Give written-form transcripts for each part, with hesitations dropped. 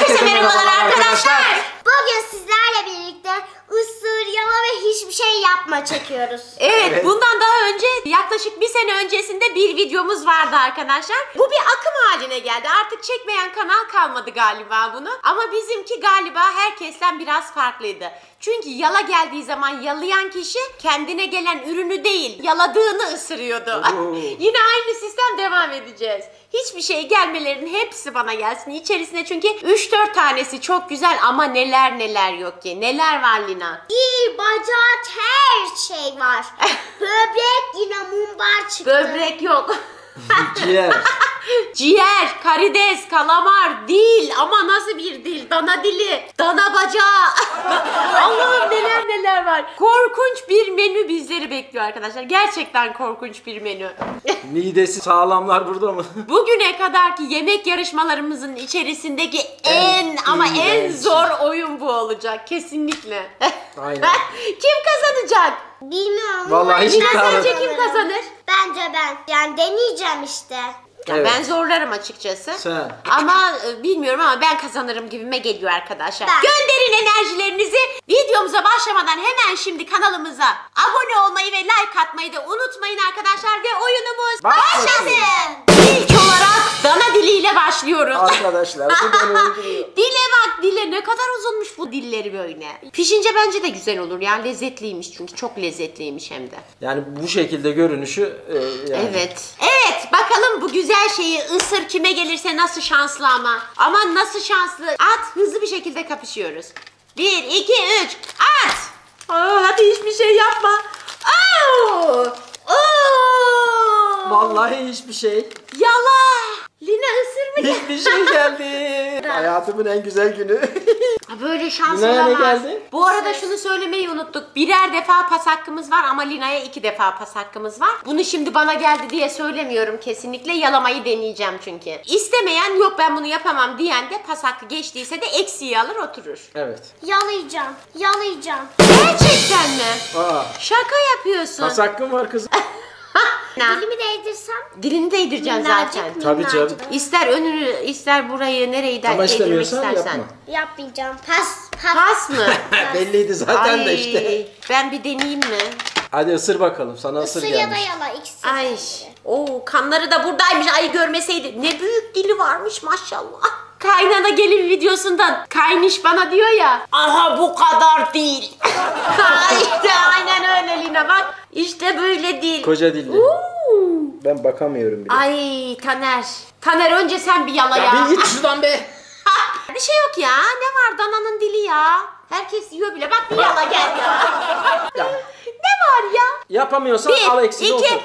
Herkese merhabalar arkadaşlar. Bugün sizlerle birlikte ısır, yala ve hiçbir şey yapma çekiyoruz. Evet, bundan daha önce yaklaşık bir sene öncesinde bir videomuz vardı arkadaşlar. Bu bir akım haline geldi. Artık çekmeyen kanal kalmadı galiba bunu. Ama bizimki galiba herkesten biraz farklıydı. Çünkü yala geldiği zaman yalayan kişi kendine gelen ürünü değil, yaladığını ısırıyordu. Yine aynı sistem devam edeceğiz. Hiçbir şey gelmelerinin hepsi bana gelsin. İçerisinde çünkü 3-4 tanesi çok güzel ama neler neler yok ki. Neler var Lina? Dil, bacak, her şey var. Böbrek, yine mumbar çıktı. Böbrek yok. Ciğer. Ciğer, karides, kalamar, dil ama nasıl bir dil? Dana dili, dana bacağı. Allah'ım neler neler var. Korkunç bir menü bizleri bekliyor arkadaşlar. Gerçekten korkunç bir menü. Midesi sağlamlar burada mı? Bugüne kadarki yemek yarışmalarımızın içerisindeki en zor oyun bu olacak. Kesinlikle. Aynen. Kim kazanacak? Bilmiyorum. Vallahi hiç Lina kahve- sence kim kazanır? Bence ben. Yani deneyeceğim işte. Ya Evet. ben zorlarım açıkçası. Sen. Ama bilmiyorum ama ben kazanırım gibime geliyor arkadaşlar. Ben. Gönderin enerjilerinizi. Videomuza başlamadan hemen şimdi kanalımıza abone olmayı ve like atmayı da unutmayın arkadaşlar ve oyunumuz Başlasın. İlk olarak dana diliyle başlıyoruz. Arkadaşlar bu beni öldürüyor. Dile bak, dile ne kadar uzunmuş bu dilleri böyle. Pişince bence de güzel olur yani, lezzetliymiş çünkü çok lezzetliymiş hem de. Yani bu şekilde görünüşü yani. Evet. Evet, bakalım bu güzel şeyi ısır, kime gelirse nasıl şanslı ama. Aman nasıl şanslı. At, hızlı bir şekilde kapışıyoruz. 1, 2, 3, at. Hadi hiçbir şey yapma. Vallahi hiçbir şey. Yala. Lina ısır mı? Hiçbir şey geldi. Hayatımın en güzel günü. Böyle şans Lina'ya ne olamaz. geldi? Bu arada şunu söylemeyi unuttuk. Birer defa pas hakkımız var ama Lina'ya 2 defa pas hakkımız var. Bunu şimdi bana geldi diye söylemiyorum kesinlikle. Yalamayı deneyeceğim çünkü. İstemeyen, yok ben bunu yapamam diyen de pas hakkı geçtiyse de eksiği alır oturur. Evet. Yalayacağım. Yalayacağım. Gerçekten mi? Aa, Şaka yapıyorsun. pas hakkım var kızım. Dilimi değdirsem. Dilini değdireceksin zaten. Minnacık, Tabii minnacık. canım. İster önünü, ister burayı, nereyi Ama değdirmek istemiyorsan istersen. yapma. Yapmayacağım. Pas. Pas mı? Belliydi zaten de Ay, işte. ben bir deneyeyim mi? Hadi ısır bakalım. Sana ısır Isır ya da gelmiş. yala. İkisi. Ay, o kanları da buradaymış. Ay görmeseydi. Ne büyük dili varmış maşallah. Kaynana gelin videosundan kayniş bana diyor ya. Aha bu kadar değil. İşte aynen öyle Lina bak. İşte böyle değil. Koca dilli. Ben bakamıyorum bile. Ay Taner. Taner önce sen bir yala ya. Ya bir git şuradan be. Bir şey yok ya. Ne var dananın dili ya. Herkes yiyor bile. Bak bir yala gel ya. Ya, Ne var ya? yapamıyorsan al 1, eksiği 2. otur.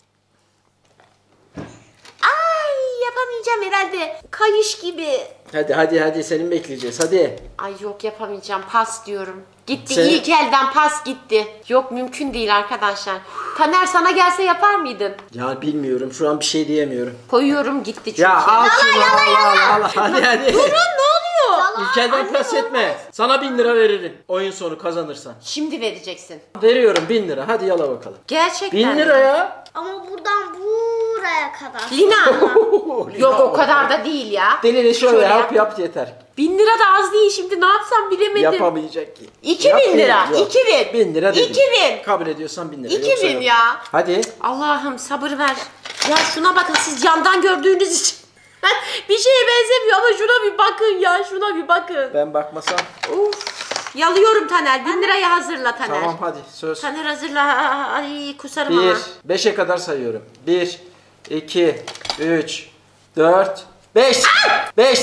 Ay yapamayacağım herhalde. Kayış gibi. Hadi senin bekleyeceğiz hadi. Ay yok yapamayacağım, pas diyorum. Gitti Sen- ilk elden pas gitti. Yok mümkün değil arkadaşlar. Taner sana gelse yapar mıydın? Ya bilmiyorum şu an bir şey diyemiyorum. Koyuyorum gitti çünkü. Ya al şunu al hadi. Durun ne oluyor? İlkelden pes etme. Sana 1000 lira veririm oyun sonu kazanırsan. Şimdi vereceksin. Veriyorum 1000 lira hadi yala bakalım. Gerçekten. 1000 lira ya. Ama buradan buraya kadar. Lina. Yok o kadar da değil ya. Delili şöyle yap. yap yeter. 1000 lira da az değil, şimdi ne yapsam bilemedim. Yapamayacak ki. 2000 lira. Yok. 2000. 1000 lira dedim. 2000. Kabul ediyorsan 1000 lira. 2000 yoksa yok. ya. Hadi. Allah'ım sabır ver. Ya şuna bakın, siz yandan gördüğünüz için. Bir şeye benzemiyor ama şuna bir bakın ya, şuna bir bakın. Ben bakmasam. Uf. Yalıyorum Taner. 1000 lirayı hazırla Taner. Tamam hadi söz. Taner hazırla. Ay kusarım 1 ama. 5'e kadar sayıyorum. 1 2 3 4 5 5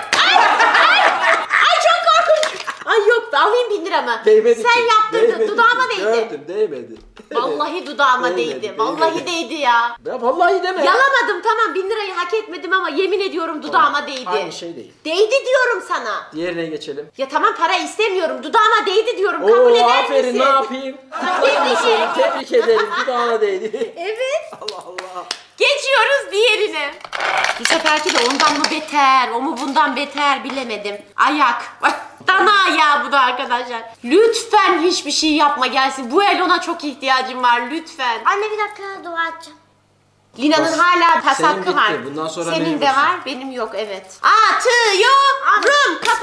Ay çok korkunç. Ay yok, alayım 1000 liramı. Değmedi Sen ki. yaptırdın. Değmedi Dudağıma ki. değdi. Gördüm değmedi. Vallahi dudağıma Değmedi, değdi. Vallahi değmedi. değdi ya. Ya vallahi deme. Yalamadım tamam, 1000 lirayı hak etmedim ama yemin ediyorum dudağıma değdi. Aynı şey değil. Değdi diyorum sana. Diğerine geçelim. Ya tamam, para istemiyorum. Dudağıma değdi diyorum. Kabul Oo eder aferin misin? ne yapayım? Tebrik Tebrik ederim. Dudağına değdi. Evet. Allah Allah. Geçiyoruz diğerine. Bu seferki de ondan mı beter, o mu bundan beter bilemedim. Ayak. Dana ayağı bu da arkadaşlar. Lütfen hiçbir şey yapma gelsin. Bu el ona çok ihtiyacım var lütfen. Anne bir dakika dua edeceğim. Lina'nın Bas. hala pas Senin hakkı bitti. var. Bundan sonra Senin de mecbursun. var, benim yok evet. Atıyorum.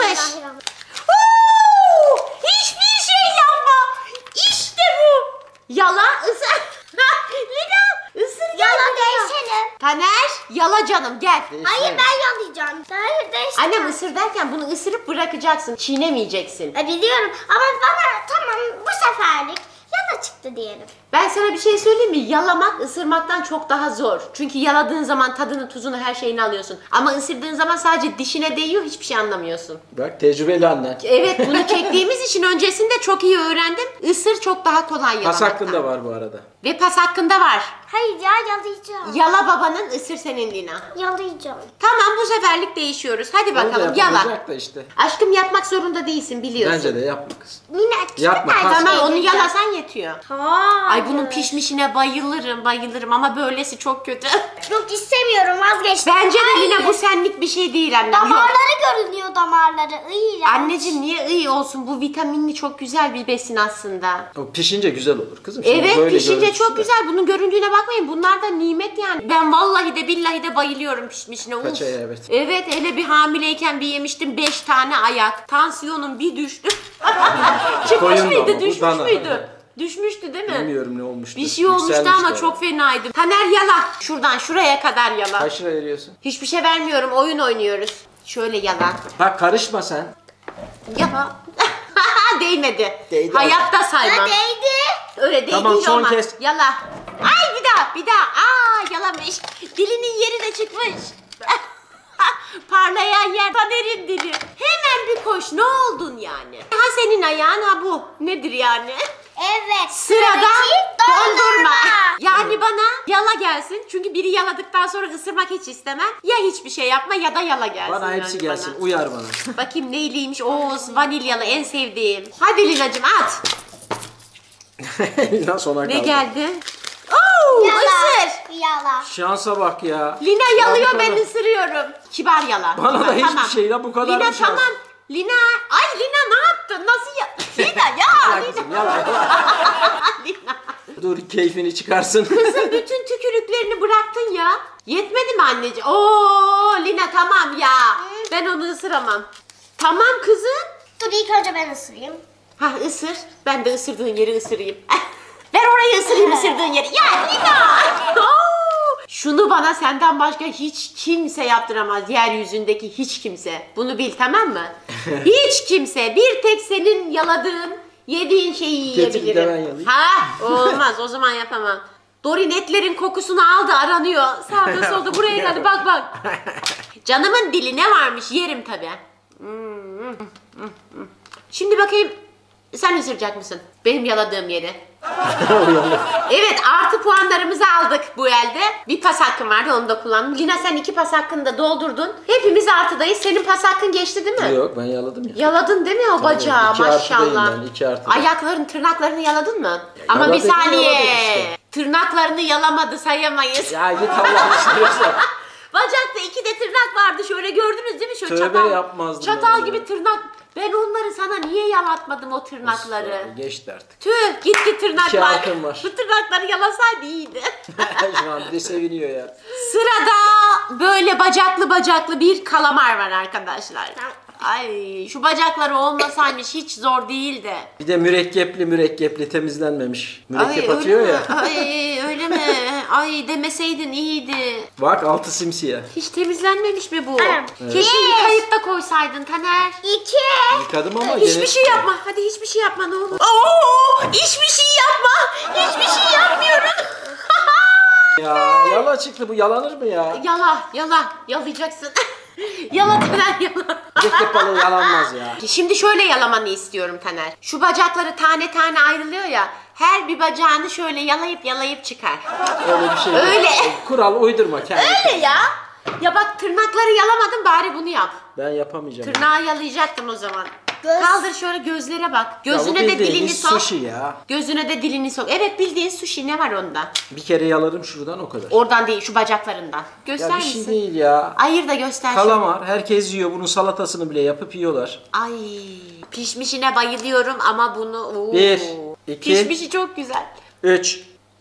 yalayalım gel. Hayır ben yalayacağım. Hayır değiştireceğim. Annem ısır derken bunu ısırıp bırakacaksın. Çiğnemeyeceksin. Biliyorum ama bana tamam bu seferlik yala çıktı diyelim. Ben sana bir şey söyleyeyim mi? Yalamak ısırmaktan çok daha zor. Çünkü yaladığın zaman tadını, tuzunu, her şeyini alıyorsun. Ama ısırdığın zaman sadece dişine değiyor, hiçbir şey anlamıyorsun. Bak tecrübeli annen. Evet, bunu çektiğimiz için öncesinde çok iyi öğrendim. Isır çok daha kolay yalamaktan. Pas hakkında var bu arada. Ve pas hakkında var. Hayır ya yalayacağım. Yala babanın, ısır senin Lina. Yalayacağım. Tamam, bu seferlik değişiyoruz. Hadi Onu da bakalım yala. yapılacak da işte. Aşkım yapmak zorunda değilsin, biliyorsun. Bence de yapma kız. Yine Yapma, nerede pas. Tamam, onu yalayacağım? yalasan yetiyor. Hayır. Ay bunun pişmişine bayılırım ama böylesi çok kötü. Yok istemiyorum vazgeçtim. Bence de Hayır. Lina bu senlik bir şey değil annem. Yok. Damarları görünüyor damarları. İyi. Anneciğim niye iyi olsun? Bu vitaminli çok güzel bir besin aslında. O pişince güzel olur kızım. Şimdi Evet, böyle pişince görüntüsü çok de. güzel. Bunun göründüğüne bakmayın. Bunlar da nimet yani. Ben vallahi de billahi de bayılıyorum pişmişine. Uf. Paçaya, evet. Evet, hele bir hamileyken bir yemiştim 5 tane ayak. Tansiyonum bir düştü. Çıkmış Koyun da mıydı? ama bu Düşmüş dana. müydü? Düşmüştü değil mi? Bilmiyorum ne olmuştu. Bir şey olmuştu Yükselmişti ama herhalde. çok fenaydı. Taner yala. Şuradan şuraya kadar yala. Kaç lira veriyorsun? Hiçbir şey vermiyorum. Oyun oynuyoruz. Şöyle yala. Bak karışma sen. Yala. Değmedi. Değdi. Hayatta saymam. Ha değdi. Öyle değil, Tamam, değil son olmaz. kez. Yala. Ay bir daha. Yalamış. Dilinin yeri de çıkmış. Parlayan yer Taner'in dili. Hemen bir koş. Ne oldun yani? Ha senin ayağın ha bu. Nedir yani? Evet. Sırada sıradaki dondurma. Yani bana yala gelsin. Çünkü biri yaladıktan sonra ısırmak hiç istemem. Ya hiçbir şey yapma ya da yala gelsin. Bana hepsi yani gelsin. bana. Uyar bana. Bakayım neyliymiş. Vanilyalı en sevdiğim. Hadi Lina'cığım at. Lina sona kaldı. Ne geldi? Oo, Yala. ısır. Yala. Şansa bak ya. Lina yalıyor, Ya bu ben kadar. ısırıyorum. Kibar yala. Bana da hiçbir Tamam. şey ya, bu kadar Lina bir şans. tamam. Lina. Ay Lina ne yaptın? Nasıl ya? Lina ya. Yala kızım, yala. Lina. Dur keyfini çıkarsın. Kızım bütün tükürüklerini bıraktın ya. Yetmedi mi anneciğim? Oo Lina tamam ya. Ben onu ısıramam. Tamam kızım. Dur ilk önce ben ısırayım. Ha ısır. Ben de ısırdığın yeri ısırayım. Ver orayı ısırayım ısırdığın yeri. Ya Lina. Oo! Şunu bana senden başka hiç kimse yaptıramaz. Yeryüzündeki hiç kimse. Bunu bil, tamam mı? Hiç kimse. Bir tek senin yaladığın, yediğin şeyi Getir bir de ben yiyebilirim. yalayayım. Ha olmaz, o zaman yapamam. Dorin etlerin kokusunu aldı, aranıyor. Sağda solda buraya geldi, bak bak. Canımın dili ne varmış yerim tabii. Şimdi bakayım, sen ısıracak mısın benim yaladığım yeri? Evet, artı puanlarımızı aldık bu elde. Bir pas hakkım vardı, onu da kullandım. Lina sen 2 pas hakkını da doldurdun. Hepimiz artıdayız. Senin pas hakkın geçti değil mi? Yok ben yaladım ya. Yaladın değil mi o bacağı? 2 artıdayım Maşallah. ben, 2 artıdayım. Ayakların, tırnaklarını yaladın mı? Ama bir yaladık, saniye. yaladık işte. Tırnaklarını yalamadı, sayamayız. Ya git Allah'ını istiyorsan. Bacakta 2 de tırnak vardı, şöyle gördünüz değil mi? Şöyle Tövbe çatal, yapmazdım çatal ben gibi ya. tırnak. Ben onları sana niye yalatmadım, o tırnakları? Geçti artık. Tüh, gitti 2 tırnaklar. artım var. Bu tırnakları yalasaydı iyiydi. Şu an bir de seviniyor ya. Sırada böyle bacaklı bir kalamar var arkadaşlar. Ay şu bacakları olmasaymış hiç zor değildi. Bir de mürekkepli temizlenmemiş. Mürekkep Ay, atıyor öyle ya. mi? Ay öyle mi? Ay demeseydin iyiydi. Bak altı simsiyah. Hiç temizlenmemiş mi bu? Evet. Keşke yıkayıp da koysaydın Taner. 2. Yıkadım ama Hiçbir şey yapma. Hadi hiçbir şey yapma ne olur. Oo, hiçbir şey yapma. Hiçbir şey yapmıyorum. Ya yala çıktı, bu yalanır mı ya? Yala. Yalayacaksın. Yala Taner yala. Mürekkep balığı yalanmaz ya. Şimdi şöyle yalamanı istiyorum Taner. Şu bacakları tane tane ayrılıyor ya. Her bir bacağını şöyle yalayıp çıkar. Öyle bir şey yok. Öyle. Kural uydurma kendine. Öyle ya. Ya bak tırnakları yalamadın, bari bunu yap. Ben yapamayacağım. Tırnağı yalayacaktın o zaman. Göz. Kaldır şöyle, gözlere bak. Ya bu Gözüne de dilini bildiğiniz sok. sushi ya. Gözüne de dilini sok. Evet bildiğin sushi, ne var onda? Bir kere yalarım şuradan o kadar. Oradan değil, şu bacaklarından. Göster Ya bir şey misin? değil ya. Ayır da göster. Kalamar herkes yiyor, bunun salatasını bile yapıp yiyorlar. Ay pişmişine bayılıyorum ama bunu... Oo. 1, 2, Pişmişi çok güzel. 3.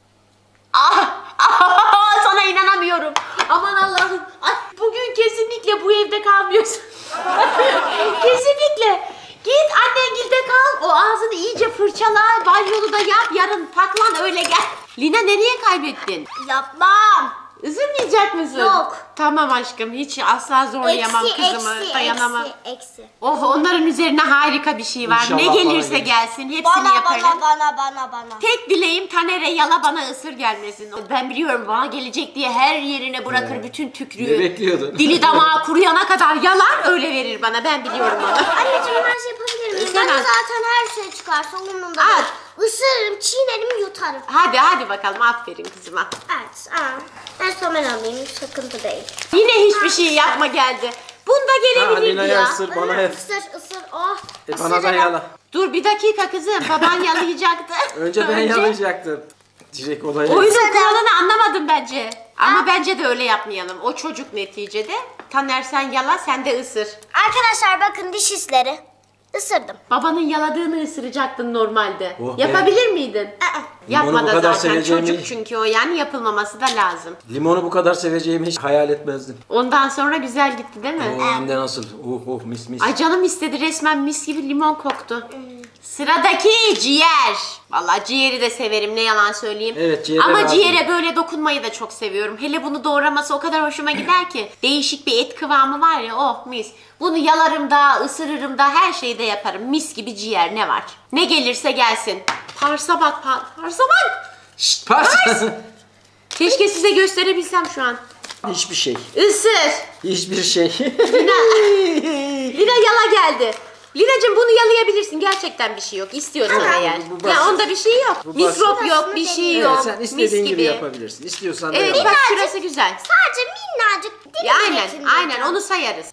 Sana inanamıyorum. Aman Allah'ım. Ay, bugün kesinlikle bu evde kalmıyorsun. Kesinlikle. Git annengilde kal. O ağzını iyice fırçala. Banyonu da yap. Yarın paklan öyle gel. Lina nereye kaybettin? Yapmam. Üzülmeyecek misin? Yok. Tamam aşkım, hiç asla zorlayamam kızımı, dayanamam. Eksi. Oh, onların üzerine harika bir şey var. İnşallah ne bana gelirse gelir. gelsin hepsini yaparım. Bana. Tek dileğim Taner'e yala bana ısır gelmesin. Ben biliyorum bana gelecek diye her yerine bırakır bütün tükrüğü. Ne bekliyordun? Dili damağı kuruyana kadar yalar öyle verir bana. Ben biliyorum onu. Anneciğim her şey yapabilir miyim? Sen Bana at. zaten her şey çıkarsa umurumda At. değil. Isırırım, çiğnerim, yutarım. Hadi bakalım, aferin kızıma. Evet. En son ben alayım. Sıkıntı değil. Yine hiçbir şey yapma geldi. Bunda gelebilirdi Lina'ya ya. ısır bana hep. Isır. Oh. Bana da ısırırım. yala. Dur bir dakika kızım, baban yalayacaktı. Önce ben yalayacaktım. Direkt olaya. Oyunun kuralını anlamadım bence. Ama bence de öyle yapmayalım. O çocuk neticede. Taner sen yala, sen de ısır. Arkadaşlar bakın diş izleri. Isırdım. Babanın yaladığını ısıracaktın normalde. Oh be. Yapabilir miydin? Limonu Yapma bu da kadar zaten seveceğimi- çocuk çünkü o, yani yapılmaması da lazım. Limonu bu kadar seveceğimi hiç hayal etmezdim. Ondan sonra güzel gitti değil mi? O hem de nasıl? Mis mis. Ay canım istedi, resmen mis gibi limon koktu. Sıradaki ciğer. Vallahi ciğeri de severim, ne yalan söyleyeyim. Evet, ciğere ama razıyım. ciğere böyle dokunmayı da çok seviyorum. Hele bunu doğraması o kadar hoşuma gider ki. Değişik bir et kıvamı var ya, oh mis. Bunu yalarım da, ısırırım da, her şeyi de yaparım. Mis gibi ciğer, ne var? Ne gelirse gelsin. Parsa bak, parsa bak. Şşt, Pars. keşke size gösterebilsem şu an. Hiçbir şey. Isır. Hiçbir şey. Lina yala geldi. Lina'cığım bunu yalayabilirsin. Gerçekten bir şey yok. İstiyorsan Evet, eğer. bu basit. Ya onda bir şey yok. Bu Mikrop basit. yok, bir şey Evet, yok. sen Mis istediğin gibi gibi. yapabilirsin. İstiyorsan da Evet yap. bak şurası güzel. Sadece minnacık dilim Ya aynen onu sayarız.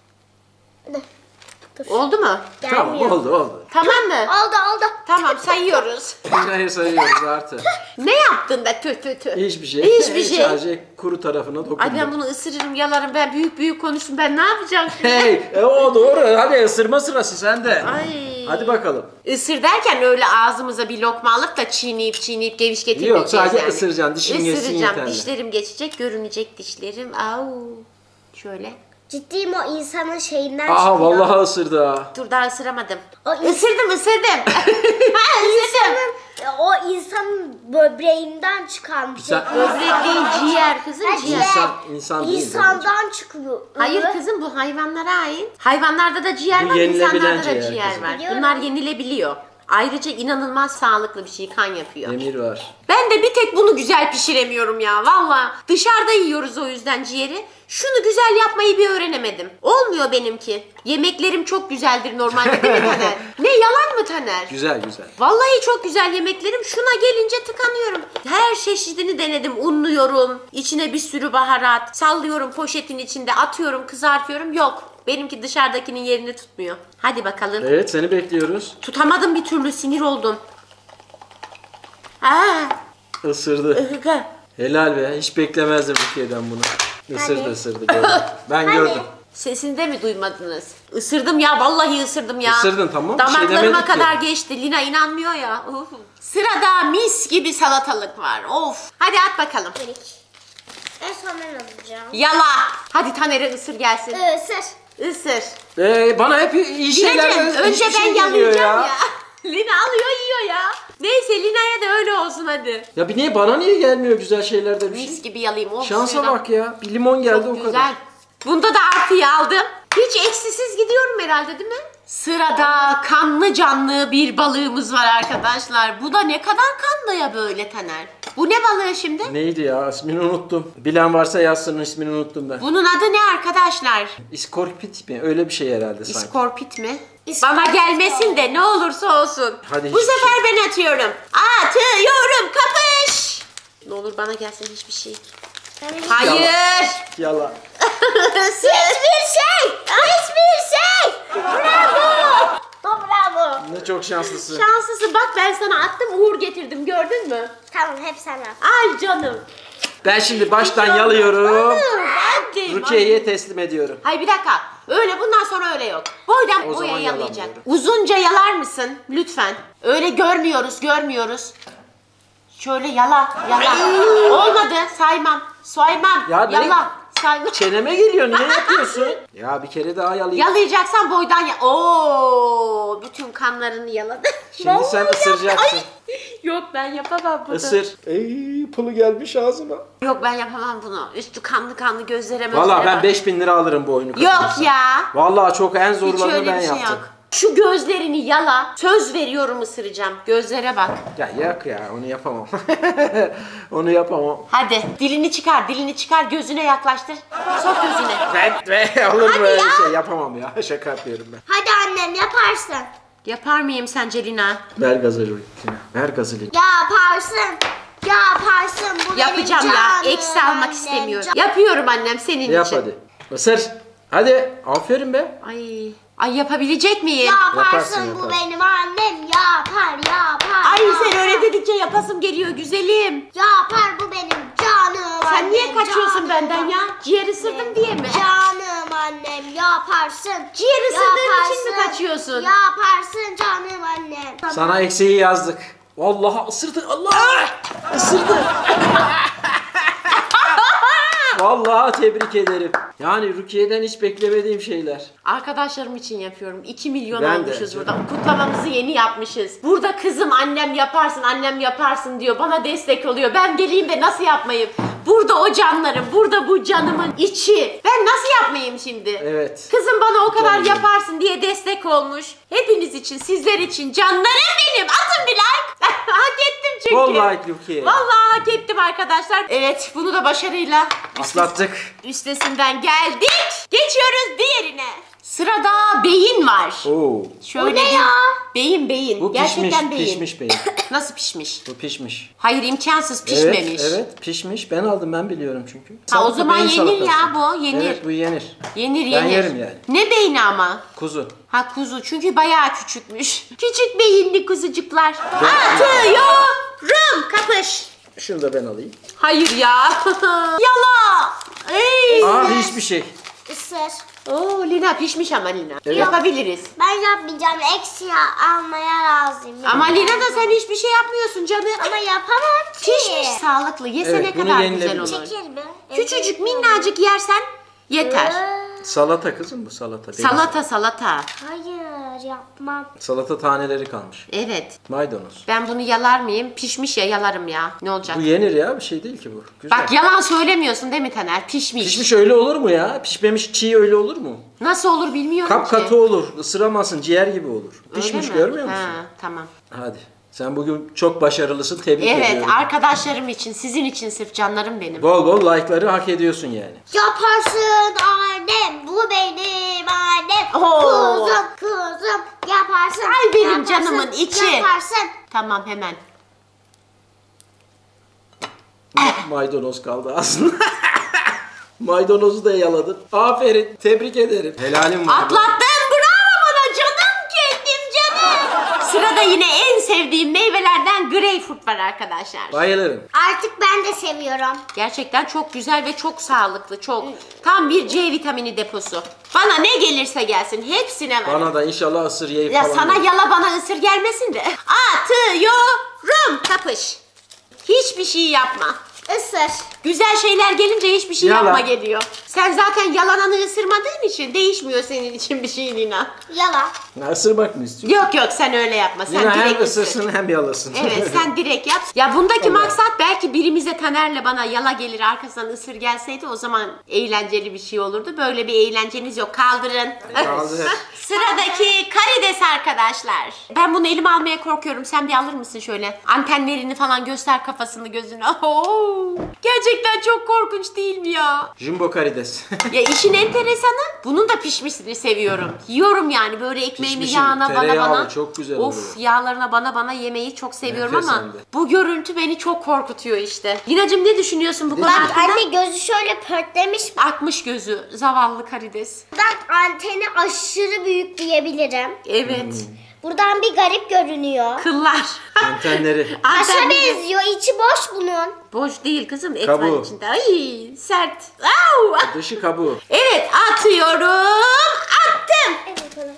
Oldu mu? Tamam oldu. Tamam mı? Oldu. Tamam sayıyoruz. Lina'ya sayıyoruz artık. Ne yaptın da tüh. Hiçbir şey. Hiçbir şey. Sadece kuru tarafına dokundum. Ay ben bunu ısırırım, yalarım. Ben büyük konuştum. Ben ne yapacağım şimdi? Hey, o doğru. Hadi ısırma sırası sende. Ay. Hadi bakalım. Isır derken öyle ağzımıza bir lokma alıp da çiğneyip geviş getirmeyeceğiz. Yok, sadece yani. ısıracaksın, dişin geçsin Isıracağım. yeterli. Dişlerim geçecek, görünecek dişlerim. Au. Şöyle. Ciddiyim, o insanın şeyinden Aa çıkıyor. vallahi ısırdı ha. Dur daha ısıramadım. O Isırdım. Isırdım. O insanın böbreğinden çıkan bir şey. Sen- Böbrek değil, ciğer kızım, ciğer. İnsan değil. İnsandan çıkıyor. Hayır kızım, bu hayvanlara ait. Hayvanlarda da ciğer Bu var, yenilebilen insanlarda da ciğer ciğer kızım. var. Biliyorum. Bunlar yenilebiliyor. Ayrıca inanılmaz sağlıklı bir şey, kan yapıyor. Demir var. Ben de bir tek bunu güzel pişiremiyorum ya valla. Dışarıda yiyoruz o yüzden ciğeri. Şunu güzel yapmayı bir öğrenemedim. Olmuyor benimki. Yemeklerim çok güzeldir normalde değil mi Taner? Ne yalan mı Taner? Güzel. Vallahi çok güzel yemeklerim. Şuna gelince tıkanıyorum. Her çeşidini denedim. Unluyorum. İçine bir sürü baharat. Sallıyorum poşetin içinde. Atıyorum, kızartıyorum. Yok. Benimki dışarıdakinin yerini tutmuyor. Hadi bakalım. Evet, seni bekliyoruz. Tutamadım bir türlü. Sinir oldum. Aa, Isırdı. Helal be. Hiç beklemezdim Rukiye'den bunu. Isırdı gördüm. Ben gördüm. Sesini de mi duymadınız? Isırdım ya, vallahi ısırdım ya. Isırdın, tamam, bir şey Damaklarıma demedik ki. kadar geçti. Lina inanmıyor ya. Uf. Sırada mis gibi salatalık var. Of. Hadi at bakalım. En son ben alacağım. Yala. Hadi Taner'e ısır gelsin. Isır. Isır. Bana hep iyi şeyler. Lina'cığım önce hiçbir ben şey geliyor yalayacağım ya. Lina alıyor yiyor ya. Neyse Lina'ya da öyle olsun hadi. Ya bana niye gelmiyor güzel şeyler de bir şey? Mis gibi yalayayım. Of, Şansa suyuna. bak ya. Bir limon geldi Çok o güzel. kadar. Bunda da artıyı aldım. Hiç eksisiz gidiyorum herhalde değil mi? Sırada kanlı canlı bir balığımız var arkadaşlar. Bu da ne kadar kanlı ya böyle Taner. Bu ne balığı şimdi? Neydi ya? İsmini unuttum. Bilen varsa yazsın, ismini unuttum ben. Bunun adı ne arkadaşlar? İskorpit mi? Öyle bir şey herhalde sanki. İskorpit mi? İskorpit Bana gelmesin de ne olursa olsun. Hadi Bu hiçbir sefer ben atıyorum. Atıyorum, kapış. Ne olur bana gelsin hiçbir şey. Hayır. Yalan. Hiçbir şey. Bravo. Bravo. Ne çok şanslısın. Şanslısın, bak ben sana attım, uğur getirdim, gördün mü? Tamam, hep sen al. Ay canım. Ben şimdi baştan yalıyorum. Hadi. Rukiye'ye teslim ediyorum. Hayır bir dakika. Öyle bundan sonra öyle yok. Boydan O boya zaman yalayacak. yalamıyorum. Uzunca yalar mısın? Lütfen. Öyle görmüyoruz. Şöyle yala. Olmadı. Saymam. Ya direkt- Yala. Saymam. Çeneme geliyor, niye yapıyorsun? Ya bir kere daha yalayayım. Yalayacaksan boydan ya. Oo, bütün kanlarını yaladı. Şimdi sen ısıracaksın. Ay, Yok ben yapamam bunu. Isır. Pulu gelmiş ağzıma. Yok ben yapamam bunu. Üstü kanlı kanlı gözlere Valla ben bak. 5000 lira alırım bu oyunu Yok kazanırsam. ya. Valla çok en Hiç zorlarını öyle ben bir şey yaptım. yok. Şu gözlerini yala. Söz veriyorum ısıracağım. Gözlere bak. Ya yok ya onu yapamam. Onu yapamam. Hadi dilini çıkar gözüne yaklaştır. Sok gözüne. Olur mu Hadi öyle ya. şey yapamam ya. Şaka yapıyorum ben. Hadi annem yaparsın. Yapar mıyım sence Lina? Ver gazı Lina. Ver gazı Lina. Yaparsın. Yaparsın. Bu Yapacağım benim ya. canım Eksi almak annem, istemiyorum. can- Yapıyorum annem senin Yap için. hadi. Isır. Hadi. Aferin be. Ay yapabilecek miyim? Yaparsın, bu yaparsın. benim annem. Yapar. Ay sen yapar. öyle dedikçe yapasım geliyor güzelim. Yapar, bu benim canım Sen annem. niye kaçıyorsun canım benden ya? annem. Ciğer ısırdım diye mi? Canım annem, yaparsın. Ciğer ısırdığın için mi Yaparsın. kaçıyorsun? Yaparsın canım annem. Sana eksiği yazdık. Vallahi ısırdı. Allah! Isırdı. Vallahi tebrik ederim. Yani Rukiye'den hiç beklemediğim şeyler. Arkadaşlarım için yapıyorum. 2 milyon Ben de olmuşuz canım. burada. Kutlamamızı yeni yapmışız. Burada kızım annem yaparsın diyor. Bana destek oluyor. Ben geleyim de nasıl yapmayayım? Burada o canlarım, burada bu canımın içi. Ben nasıl yapmayayım şimdi? Evet. Kızım bana o kadar Canım. yaparsın diye destek olmuş. Hepiniz için, sizler için canlarım benim. Atın bir like. Hak ettim çünkü. Bol like Rukiye. Vallahi hak ettim arkadaşlar. Evet, bunu da başarıyla Atlattık. üstesinden geldik. Geçiyoruz diğerine. Sırada beyin var. Oo. Şöyle Bu ne bir- ya? Beyin. Bu Gerçekten beyin. pişmiş beyin. Nasıl pişmiş? Bu pişmiş. Hayır imkansız pişmemiş. Evet pişmiş. Ben aldım, ben biliyorum çünkü. Ha o Salata, zaman beyin yenir salatası. ya bu. Yenir. Evet bu yenir. Yenir. Ben yerim yani. Ne beyni ama? Kuzu. Ha kuzu çünkü bayağı küçükmüş. Küçük beyinli kuzucuklar. Atıyorum. Kapış. Şunu da ben alayım. Hayır ya. Yala. Ey. Aa hiçbir şey. Isır. Oo Lina pişmiş ama Lina. Evet. Yapabiliriz. Ben yapmayacağım. Eksi almaya razıyım. Ama Lina da sen hiçbir şey yapmıyorsun canım. Ama yapamam ki. Pişmiş sağlıklı. Yesene Evet, bunu kadar güzel yenilebilir. olur. Çekil mi? Küçücük minnacık yersen yeter. Salata kızım bu salata. Beyin Salata. Hayır, yapmam. Salata taneleri kalmış. Evet. Maydanoz. Ben bunu yalar mıyım? Pişmiş ya yalarım ya. Ne olacak? Bu yenir ya, bir şey değil ki bu. Güzel. Bak yalan söylemiyorsun değil mi Taner? Pişmiş. Pişmiş öyle olur mu ya? Pişmemiş çiğ öyle olur mu? Nasıl olur bilmiyorum ki. Kapkatı olur. Isıramazsın, ciğer gibi olur. Öyle Pişmiş mi? görmüyor musun? Ha, tamam. Hadi. Sen bugün çok başarılısın. Tebrik Evet ediyorum. arkadaşlarım için, sizin için sırf canlarım benim. Bol bol like'ları hak ediyorsun yani. Yaparsın annem, bu benim annem. Oo. Kuzum, yaparsın. Ay benim yaparsın, canımın içi. Yaparsın. Tamam hemen. Maydanoz kaldı aslında. Maydanozu da yaladın. Aferin. Tebrik ederim. Helalim var. Atlattın bravo bana canım kendim canım. Sırada yine en sevdiğim meyvelerden greyfurt var arkadaşlar. Bayılırım. Artık ben de seviyorum. Gerçekten çok güzel ve çok sağlıklı. Çok. Tam bir C vitamini deposu. Bana ne gelirse gelsin hepsine var. Bana da inşallah ısır yiyip Ya falan. sana ver. yala bana ısır gelmesin de. Atıyorum. Kapış. Hiçbir şey yapma. Isır. Güzel şeyler gelince hiçbir şey Yala. yapma geliyor. Sen zaten yalananı ısırmadığın için değişmiyor senin için bir şey Lina. Yala. Ya, ısırmak mı istiyorsun? Yok sen öyle yapma. Sen Yine hem direkt ısır. ısırsın hem yalasın. Evet sen direkt yap. Ya bundaki Tamam. maksat belki birimize Taner'le bana yala gelir arkasından ısır gelseydi o zaman eğlenceli bir şey olurdu. Böyle bir eğlenceniz yok. Kaldırın. Kaldır. Sıradaki karides arkadaşlar. Ben bunu elime almaya korkuyorum. Sen bir alır mısın şöyle? Antenlerini falan göster kafasını gözünü. Oo. Gerçekten çok korkunç değil mi ya? Jumbo karides. Ya işin enteresanı bunun da pişmesini seviyorum. Yiyorum yani böyle ekmeğimi Pişmişi, yağına bana tereyağlı, bana. çok güzel Of oluyor. yağlarına bana yemeyi çok seviyorum Nefes ama hem de. bu görüntü beni çok korkutuyor işte. Linacığım ne düşünüyorsun bu konu Bak hakkında? anne, gözü şöyle pörtlemiş. Akmış gözü zavallı karides. Buradan anteni aşırı büyük diyebilirim. Evet. Buradan bir garip görünüyor. Kıllar. Antenleri. Taşa Antenleri- benziyor, içi boş bunun. Boş değil kızım et Kabuğu. var içinde. Ay sert. Au! Dışı kabuğu. Evet atıyorum. Attım. Evet onu.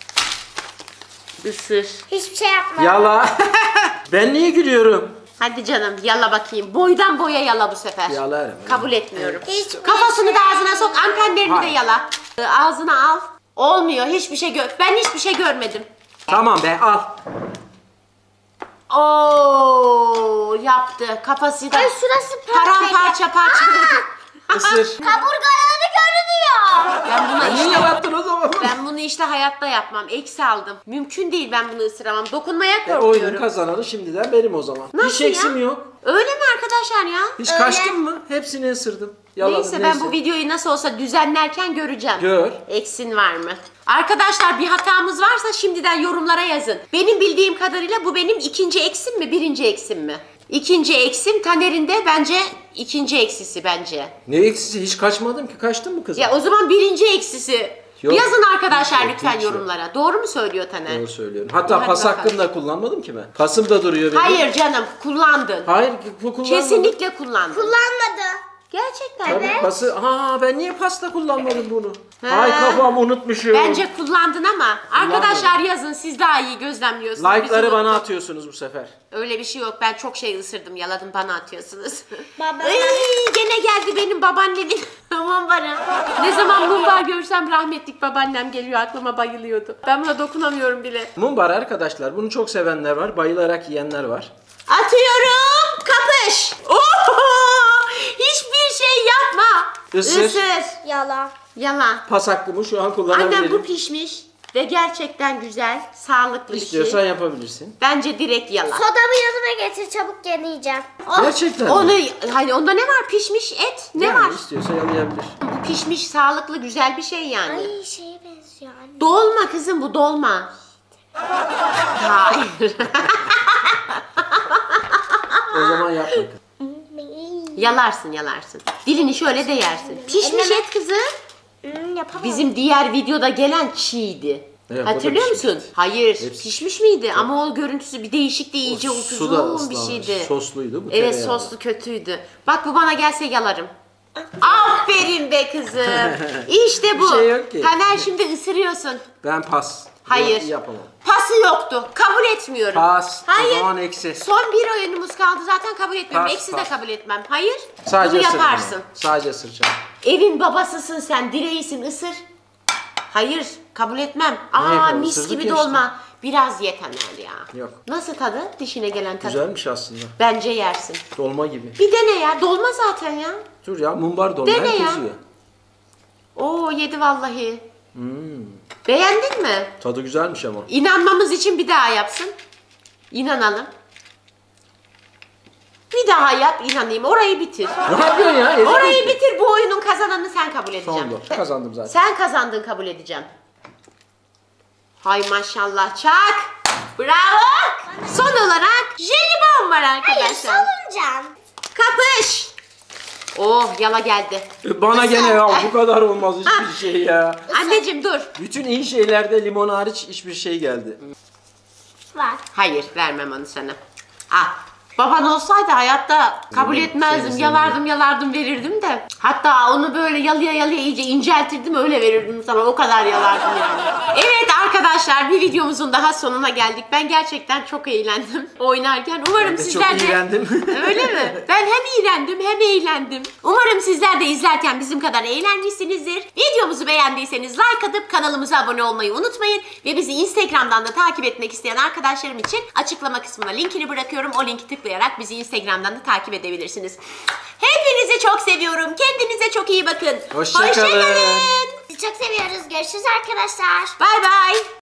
Isır. Hiçbir şey yapma. Yala. Ben niye gülüyorum? Hadi canım yala bakayım. Boydan boya yala bu sefer. Yalarım. Kabul etmiyorum. Hiçbir Kafasını şey da ağzına sok, antenlerini de Hayır. yala. Ağzına al. Olmuyor, hiçbir şey ben hiçbir şey görmedim. Tamam be al. Oo, yaptı. Kafası da Ay şurası paramparça parçaladı. Isır. Kaburgaları görünüyor. Ben buna Niye işte, yalattın o zaman? ben bunu işte hayatta yapmam. Eksi aldım. Mümkün değil, ben bunu ısıramam. Dokunmaya Oyunun korkuyorum. kazananı şimdiden benim o zaman. Nasıl Hiç ya? eksim yok. Öyle mi arkadaşlar ya? Hiç Öyle. kaçtın mı? Hepsini ısırdım. Yaladım, Neyse ben bu videoyu nasıl olsa düzenlerken göreceğim. Gör. Eksin var mı? Arkadaşlar bir hatamız varsa şimdiden yorumlara yazın. Benim bildiğim kadarıyla bu benim ikinci eksim mi, birinci eksim mi? İkinci eksim. Taner'in de bence ikinci eksisi bence. Ne eksisi? Hiç kaçmadım ki. Kaçtın mı kızım? Ya o zaman birinci eksisi. Yok. Yazın arkadaşlar Hiç yok, lütfen hiç yok. yorumlara. Doğru mu söylüyor Taner? Doğru söylüyorum. Hatta Hadi pas bakalım. hakkını da kullanmadım ki ben. Pasım da duruyor benim. Hayır canım, kullandın. Hayır bu kullanmadım. Kesinlikle kullandın. Kullanmadı. Gerçekten. Tabii pası. Ben niye pasta kullanmadım bunu? Ha. Ay kafam unutmuşum. Bence kullandın ama arkadaşlar yazın, siz daha iyi gözlemliyorsunuz. Biz Like'ları bana unuttuk. atıyorsunuz bu sefer. Öyle bir şey yok. Ben çok şey ısırdım, yaladım, bana atıyorsunuz. Baba. Ay, gene geldi benim babaannemin aman bana. Ne zaman mumbar görsem rahmetlik babaannem geliyor, aklıma bayılıyordu. Ben buna dokunamıyorum bile. Mumbar arkadaşlar. Bunu çok sevenler var. Bayılarak yiyenler var. Atıyorum. Kapış. Hiçbir şey yapma. Isır. Yalan. Yalan. Pas hakkımı şu an kullanabilirim. Annem bu pişmiş ve gerçekten güzel, sağlıklı bir İstiyorsan şey. yapabilirsin. Bence direkt yalan. Sodamı yanıma getir çabuk deneyeceğim. Gerçekten Onu, mi? hani onda ne var? Pişmiş et. Ne Yani var? istiyorsa yalayabilir. Bu pişmiş, sağlıklı, güzel bir şey yani. Ay şeye benziyor anne. Dolma kızım, bu dolma. Hayır. O zaman yapma. Yalarsın, yalarsın. Dilini şöyle de yersin. Pişmiş et kızım. Yapamam. Bizim diğer videoda gelen çiğdi. Evet, o da Hatırlıyor pişmiş. musun? Hayır. Hepsi. Pişmiş miydi? Ama o görüntüsü bir değişikti, iyice Su da upuzun bir ıslanmış. şeydi. Sosluydu bu Evet, tereyağlı. soslu kötüydü. Bak bu bana gelse yalarım. Aferin be kızım. İşte bu. Bir şey yok ki. Taner şimdi ısırıyorsun. Ben pas. Hayır. Yapamam. Pası yoktu. Kabul etmiyorum. Pas. Hayır. O zaman eksi. Son bir oyunumuz kaldı zaten, kabul etmiyorum. Pas, Eksi de pas. kabul etmem. Hayır. Sadece Bunu ısıracağım. yaparsın. Sadece ısıracağım. Evin babasısın sen, direğisin, ısır. Hayır, kabul etmem. yapalım, Mis ısırdık gibi ya dolma. Biraz ye Taner ya. Yok. Nasıl tadı? Dişine gelen tadı. Güzelmiş aslında. Bence yersin. Dolma gibi. Bir dene ya. Dolma zaten ya. Dur ya mumbar dolma. Dene Herkes ya. yiyor. Oo, yedi vallahi. Beğendin mi? Tadı güzelmiş ama. İnanmamız için bir daha yapsın. İnanalım. Bir daha yap, inanayım. Orayı bitir. Ne yapıyorsun ya? Ezik Orayı misin? bitir. Bu oyunun kazananını sen kabul edeceğim. Tamam kazandım zaten. Sen kazandın, kabul edeceğim. Hay maşallah, çak. Bravo. Son olarak jelibon var Hayır arkadaşlar. salınacağım. Kapış. Oh, yala geldi. Bana gene ya bu kadar olmaz hiçbir şey ya. Anneciğim dur. Bütün iyi şeylerde limon hariç hiçbir şey geldi. Var. Hayır, vermem onu sana. Ah. Baban olsaydı hayatta kabul Senin- etmezdim. senin- Yalardım verirdim de. Hatta onu böyle yalıya iyice inceltirdim, öyle verirdim sana. O kadar yalardım yani. Evet arkadaşlar, bir videomuzun daha sonuna geldik. Ben gerçekten çok eğlendim oynarken. Umarım Ben de sizler çok de... iğrendim. Öyle mi? Ben hem iğrendim hem eğlendim. Umarım sizler de izlerken bizim kadar eğlenmişsinizdir. Videomuzu beğendiyseniz like atıp kanalımıza abone olmayı unutmayın. Ve bizi Instagram'dan da takip etmek isteyen arkadaşlarım için açıklama kısmına linkini bırakıyorum. O linki tıklayarak bizi Instagram'dan da takip edebilirsiniz. Hepinizi çok seviyorum. Kendinize çok iyi bakın. Hoşça kalın. Hoşça kalın. Sizi çok seviyoruz. Görüşürüz arkadaşlar. Bay bay.